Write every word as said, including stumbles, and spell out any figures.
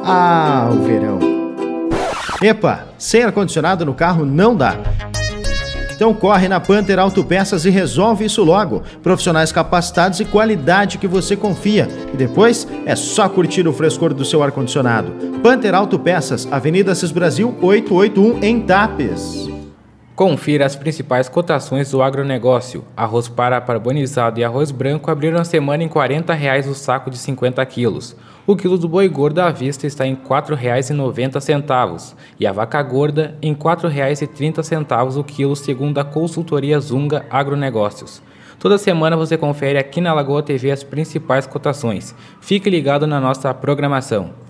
Ah, o verão. Epa, sem ar-condicionado no carro não dá. Então corre na Panther Autopeças e resolve isso logo. Profissionais capacitados e qualidade que você confia. E depois é só curtir o frescor do seu ar-condicionado. Panther Autopeças, Avenida Assis Brasil oitocentos e oitenta e um, em Tapes. Confira as principais cotações do agronegócio. Arroz para parbolizado e arroz branco abriram a semana em quarenta reais o saco de cinquenta quilos. O quilo do boi gordo à vista está em quatro reais e noventa centavos e a vaca gorda em quatro reais e trinta centavos o quilo, segundo a consultoria Zunga Agronegócios. Toda semana você confere aqui na Lagoa T V as principais cotações. Fique ligado na nossa programação.